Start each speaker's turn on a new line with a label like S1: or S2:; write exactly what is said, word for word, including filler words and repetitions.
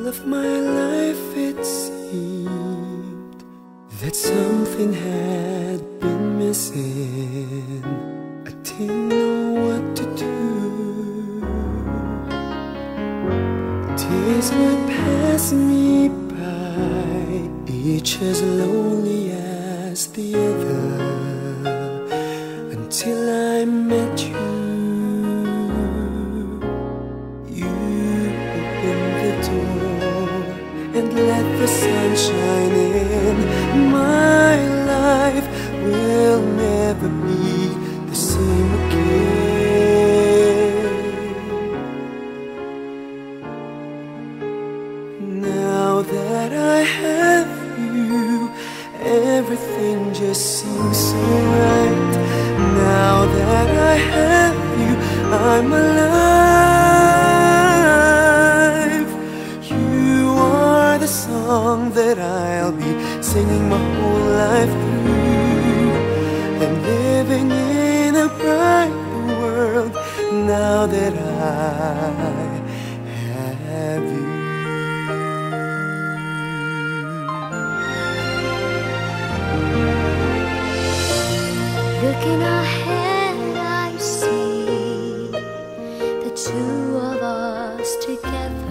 S1: all of my life it seemed that something had been missing. I didn't know what to do. Days would pass me by, each as lonely as the other, until I met you. And let the sun shine in. My life will never be the same again. Now that I have you, everything just seems so right. Now that I have you, I'm alive. The song that I'll be singing my whole life through, and living in a brighter world now that I have you.
S2: Looking ahead, I see the two of us together.